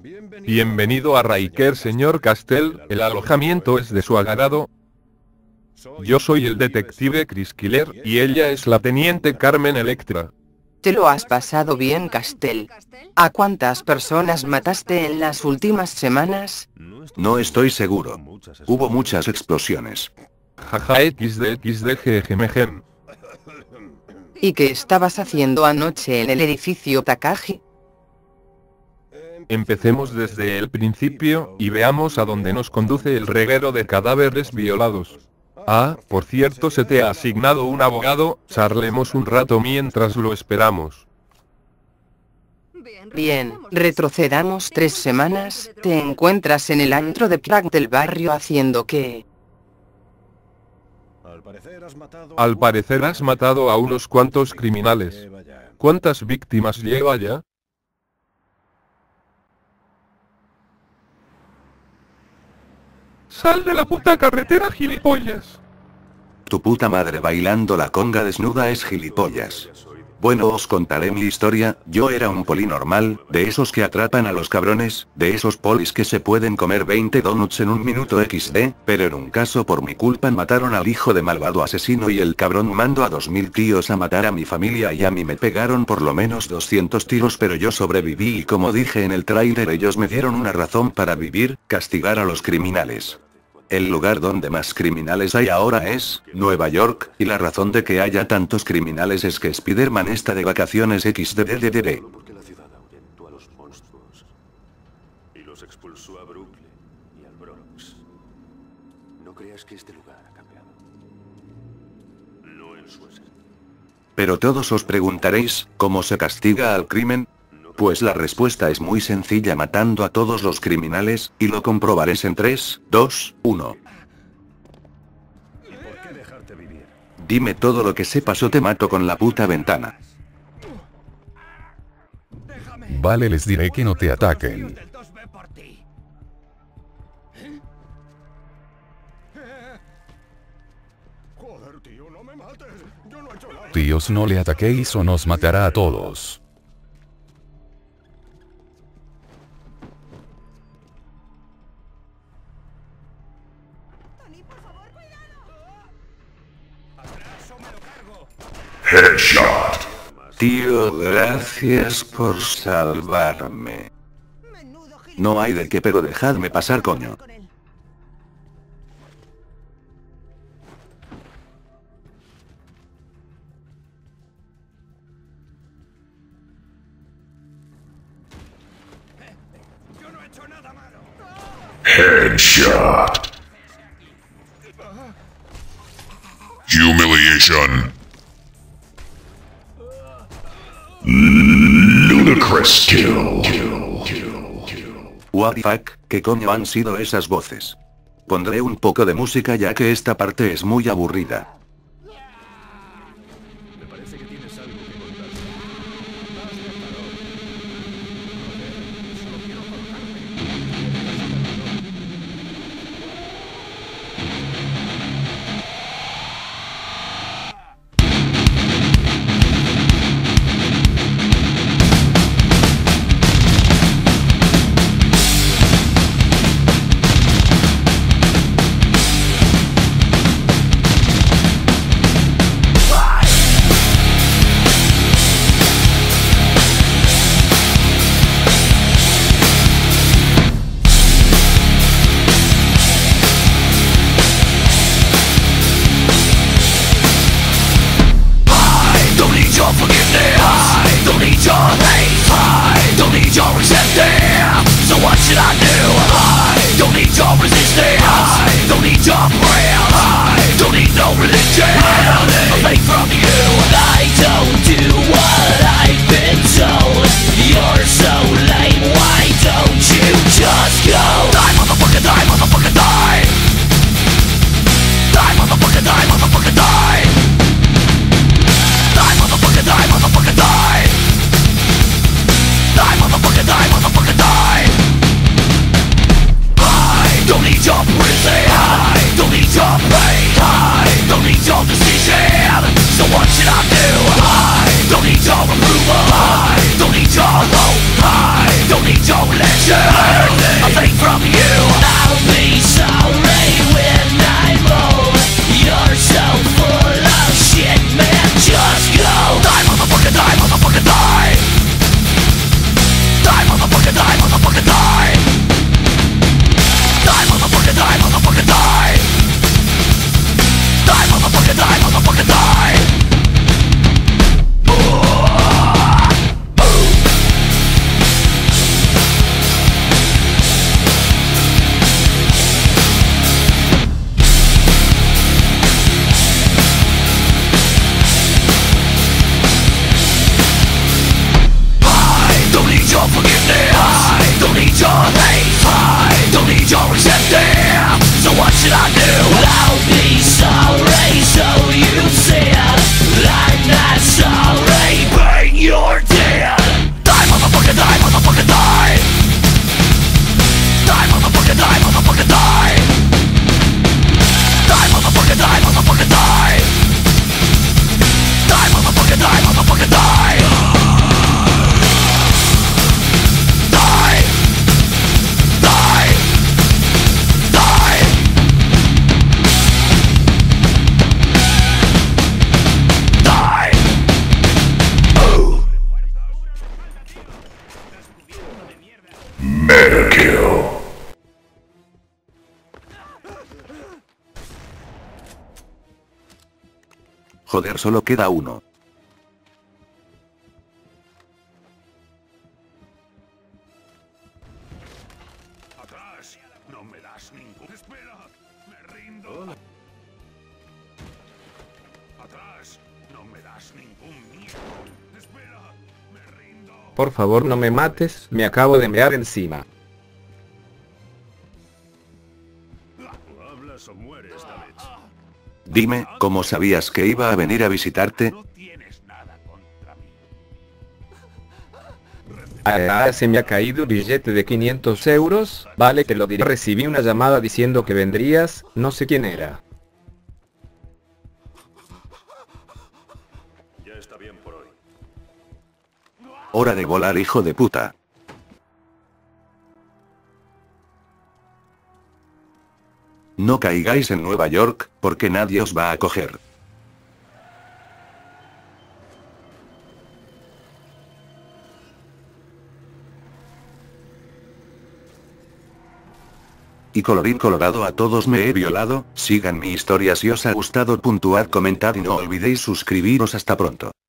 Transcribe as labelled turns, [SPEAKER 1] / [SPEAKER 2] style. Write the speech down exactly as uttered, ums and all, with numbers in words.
[SPEAKER 1] Bienvenido a Riker, señor Castell, el alojamiento es de su agrado. Yo soy el detective Chris Killer, y ella es la teniente Carmen Electra.
[SPEAKER 2] ¿Te lo has pasado bien, Castell? ¿A cuántas personas mataste en las últimas semanas?
[SPEAKER 3] No estoy seguro. Hubo muchas explosiones.
[SPEAKER 1] Jaja xd xd gmgm.
[SPEAKER 2] ¿Y qué estabas haciendo anoche en el edificio Takagi?
[SPEAKER 1] Empecemos desde el principio, y veamos a dónde nos conduce el reguero de cadáveres violados. Ah, por cierto, se te ha asignado un abogado, charlemos un rato mientras lo esperamos.
[SPEAKER 2] Bien, retrocedamos tres semanas, te encuentras en el antro de Prague del barrio haciendo qué.
[SPEAKER 1] Al parecer has matado a unos cuantos criminales. ¿Cuántas víctimas lleva ya? ¡Sal de la puta carretera, gilipollas!
[SPEAKER 3] Tu puta madre bailando la conga desnuda es gilipollas. Bueno, os contaré mi historia. Yo era un poli normal, de esos que atrapan a los cabrones, de esos polis que se pueden comer veinte donuts en un minuto xd, pero en un caso por mi culpa mataron al hijo de malvado asesino y el cabrón mandó a dos mil tíos a matar a mi familia y a mí me pegaron por lo menos doscientos tiros, pero yo sobreviví y como dije en el tráiler ellos me dieron una razón para vivir, castigar a los criminales. El lugar donde más criminales hay ahora es Nueva York, y la razón de que haya tantos criminales es que Spider-Man está de vacaciones xddddd.
[SPEAKER 4] Porque la ciudad ahuyentó a los monstruos y los expulsó a Brooklyn y al Bronx. No creas que este lugar ha cambiado. No en su esencia.
[SPEAKER 3] Pero todos os preguntaréis, ¿cómo se castiga al crimen? Pues la respuesta es muy sencilla, matando a todos los criminales, y lo comprobaréis en tres, dos, uno.
[SPEAKER 4] ¿Por qué dejarte vivir?
[SPEAKER 3] Dime todo lo que sepas o te mato con la puta ventana.
[SPEAKER 5] Vale, les diré que no te ataquen.
[SPEAKER 4] Joder, tío, no me mates. Yo no he hecho nada.
[SPEAKER 5] Tíos, no le ataquéis o nos matará a todos.
[SPEAKER 4] Headshot.
[SPEAKER 3] Tío, gracias por salvarme. No hay de qué, pero dejadme pasar, coño.
[SPEAKER 4] Headshot. Humiliation. Ludicrous kill.
[SPEAKER 3] What the fuck, ¿qué coño han sido esas voces? Pondré un poco de música ya que esta parte es muy aburrida.
[SPEAKER 4] Me parece que tienes algo que contar. Solo quiero
[SPEAKER 6] Don't need your hope, I don't need your religion.
[SPEAKER 3] Joder, solo queda uno.
[SPEAKER 4] Atrás. No me das ningún... Espera. Me rindo. Atrás. No me das ningún miedo. Espera. Me rindo.
[SPEAKER 6] Por favor, no me mates, me acabo de mear encima.
[SPEAKER 4] Hablas o mueres, David.
[SPEAKER 3] Dime, ¿cómo sabías que iba a venir a visitarte?
[SPEAKER 4] No tienes nada contra mí.
[SPEAKER 6] Ah, se me ha caído un billete de quinientos euros, vale, te lo diré. Recibí una llamada diciendo que vendrías, no sé quién era.
[SPEAKER 4] Ya está bien por hoy.
[SPEAKER 3] Hora de volar, hijo de puta. No caigáis en Nueva York, porque nadie os va a coger. Y colorín colorado, a todos me he violado. Sigan mi historia si os ha gustado, puntuad, comentad y no olvidéis suscribiros. Hasta pronto.